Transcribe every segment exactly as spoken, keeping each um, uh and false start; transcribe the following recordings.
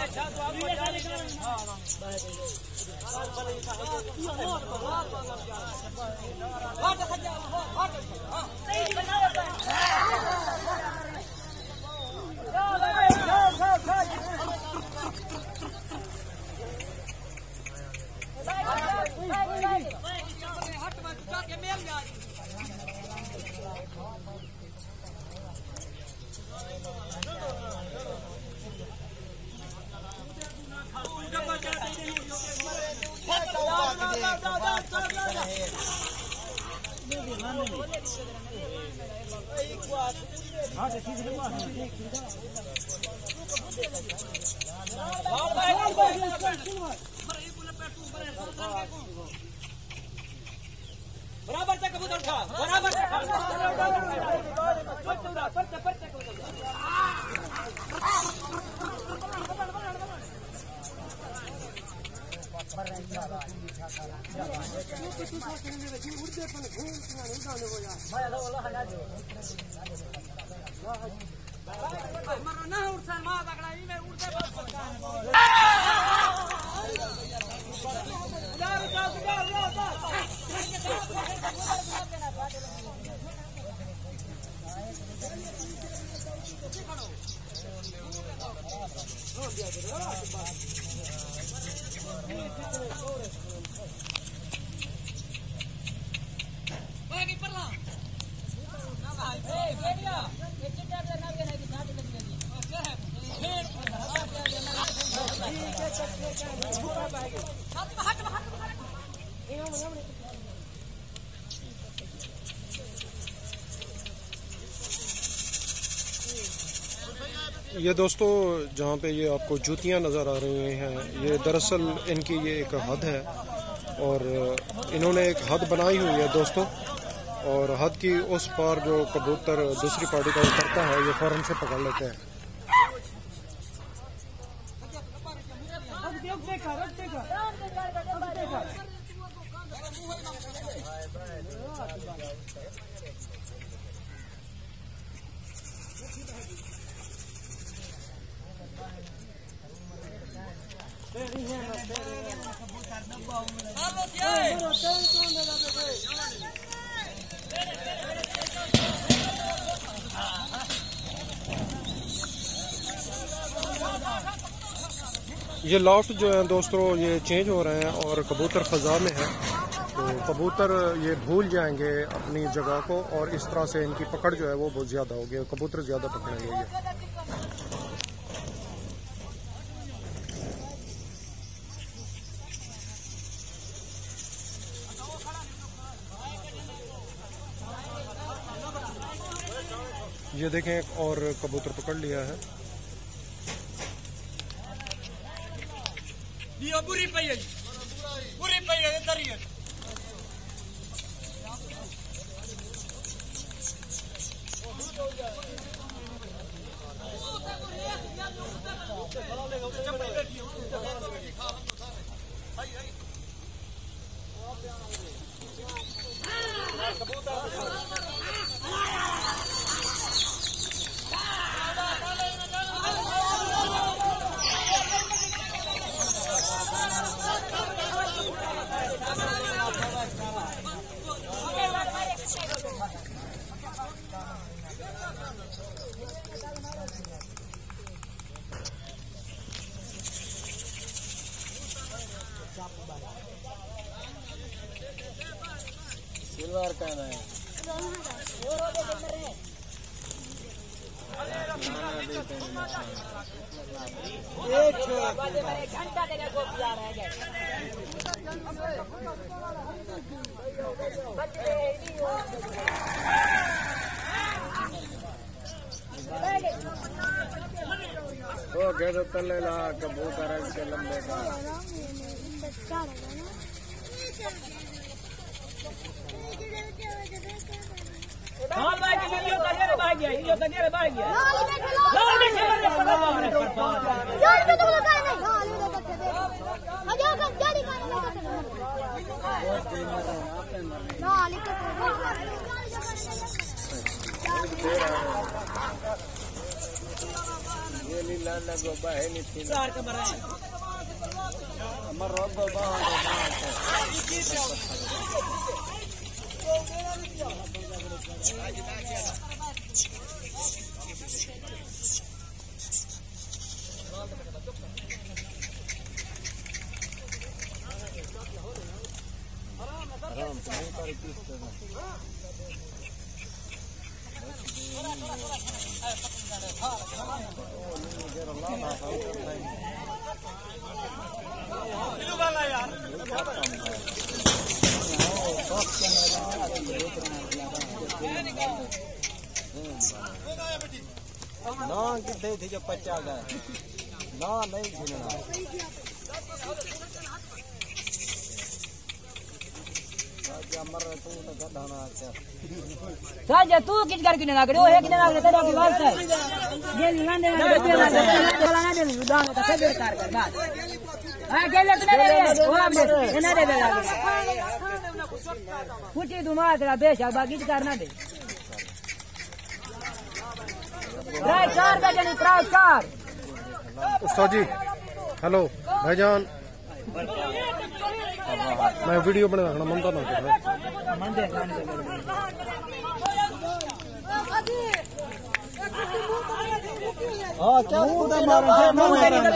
बराबर से कबूतर उठा, बराबर से ये दोस्तों जहाँ पे ये आपको जूतियाँ नज़र आ रही हैं, ये दरअसल इनकी ये एक हद है और इन्होंने एक हद बनाई हुई है दोस्तों। और हद की उस पार जो कबूतर दूसरी पार्टी का उतरता है ये फौरन से पकड़ लेते हैं। ये लॉफ्ट जो है दोस्तों ये चेंज हो रहे हैं और कबूतर फ़ज़ा में है, तो कबूतर ये भूल जाएंगे अपनी जगह को और इस तरह से इनकी पकड़ जो है वो बहुत ज़्यादा होगी, कबूतर ज़्यादा पकड़ेंगे ये। ये देखें एक और कबूतर पकड़ लिया है। ये बुरी पई है, बुरी पई है इधर ही है। सिल्वर का है एक घंटा देने को तैयार है। वो गैर तले ला कबूतर के लंबे का लाल भाई की वीडियो तैयार भाग गया, वीडियो तैयार भाग गया। लाल में खबर नहीं पड़ा हमारे पर। यार मैं तो लगा नहीं। हां ले दे के दे। अब या कर गाड़ी का नहीं करते। ना लिख के चार के बरा हमर रोग बाबा आराम से कर किस ना कितने थे जो पच्चा गए ना नहीं झेलना साजा तू किस कर किने नागड़े ओ है किने नागड़े तेरा की बात है ये लाने ना दे ना बोला ना दे उदान का सब कार कर बात हां गेले तने दे ओ आप दे ना दे बेला कुछ दुमा तेरा बेशक बाकी करना दे राय चार बजे नहीं प्राय चार उस्ताद जी हेलो भाईजान मैं वीडियो बना रखना मनता ना कर हां क्या उधर मारो है ना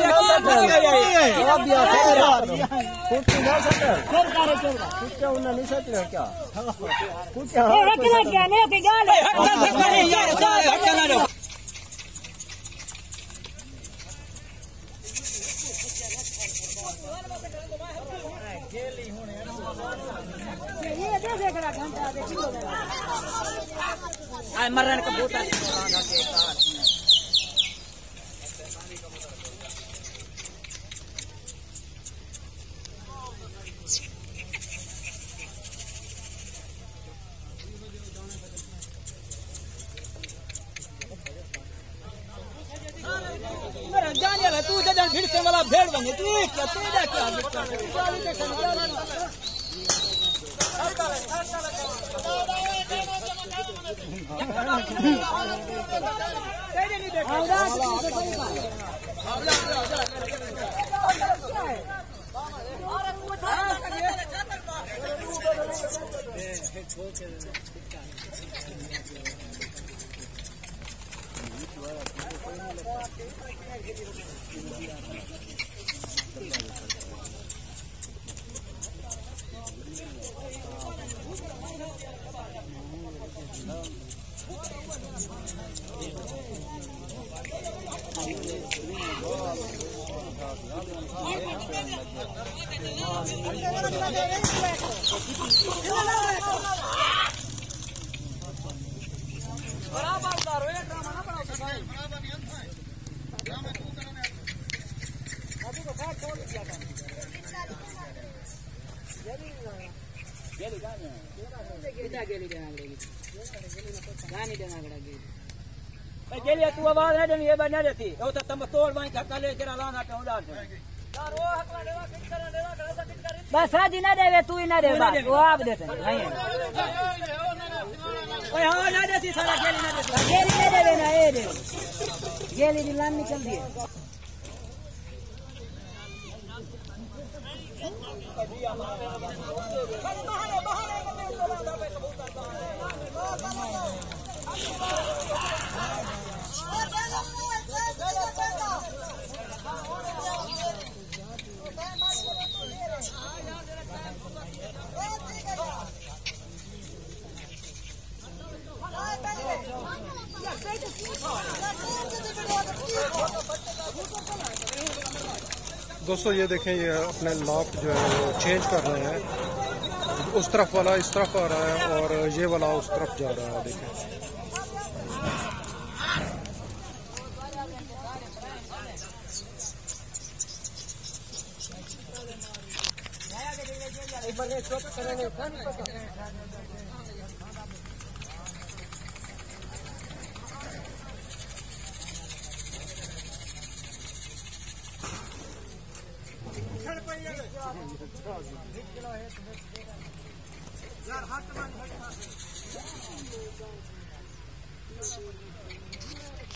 अब या खैर कुछ ना सकता फिर करे क्यों कुछ क्या उन्हें नहीं सकते क्या कुछ क्या ए हटना क्या नहीं के गाल है यार हटना दो ये दे दे करा घंटा दे किलो दे आ मरन का बूटा जाने ला तू जजन भीड़ से वाला भेड़ बने तू क्या तेरा क्या गेली तू आवाज है ये बना देती ओ तो तुम तोड़ बाई धक्का ले जरा लाना तो उड़ान बस आज ना देवे तू ही ना दे बात वो आप देते नहीं ओए हां ना देती सारा गेली ना देती गेली ना देवे ना ए दे गेली दी लान निकल दी दोस्तों ये देखें ये अपने लॉक जो है वो चेंज कर रहे हैं उस तरफ वाला इस तरफ आ रहा है और ये वाला उस तरफ जा रहा है देखें यार हाथ